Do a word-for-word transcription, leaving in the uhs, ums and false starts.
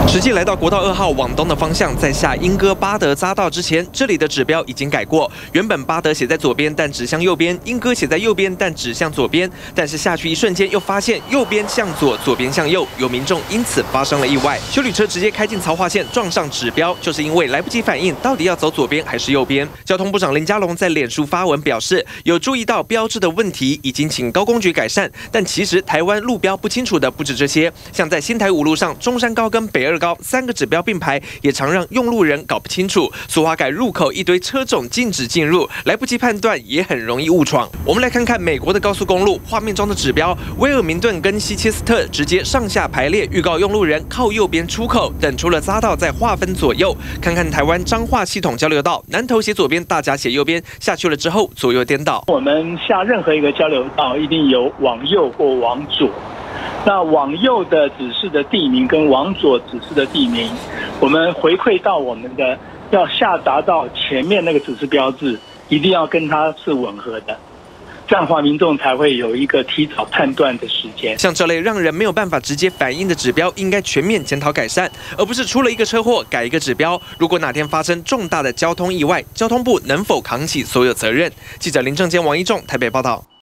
实际来到国道二号往东的方向，在下莺歌巴德匝道之前，这里的指标已经改过。原本巴德写在左边，但指向右边；莺歌写在右边，但指向左边。但是下去一瞬间，又发现右边向左，左边向右，有民众因此发生了意外。休旅车直接开进槽化线，撞上指标，就是因为来不及反应，到底要走左边还是右边。交通部长林佳龙在脸书发文表示，有注意到标志的问题，已经请高工局改善。但其实台湾路标不清楚的不止这些，像在新台五路上，中山高跟北二高三个指标并排，也常让用路人搞不清楚。苏花改入口一堆车种禁止进入，来不及判断，也很容易误闯。我们来看看美国的高速公路，画面中的指标，威尔明顿跟西切斯特直接上下排列，预告用路人靠右边出口，等出了匝道再划分左右。看看台湾彰化系统交流道，南投写左边，大甲写右边，下去了之后左右颠倒。 我们下任何一个交流道，一定有往右或往左。那往右的指示的地名跟往左指示的地名，我们回馈到我们的要下匝道前面那个指示标志，一定要跟它是吻合的，这样的话民众才会有一个提早判断的时间。 像这类让人没有办法直接反应的指标，应该全面检讨改善，而不是出了一个车祸改一个指标。如果哪天发生重大的交通意外，交通部能否扛起所有责任？记者林正坚、王一仲台北报道。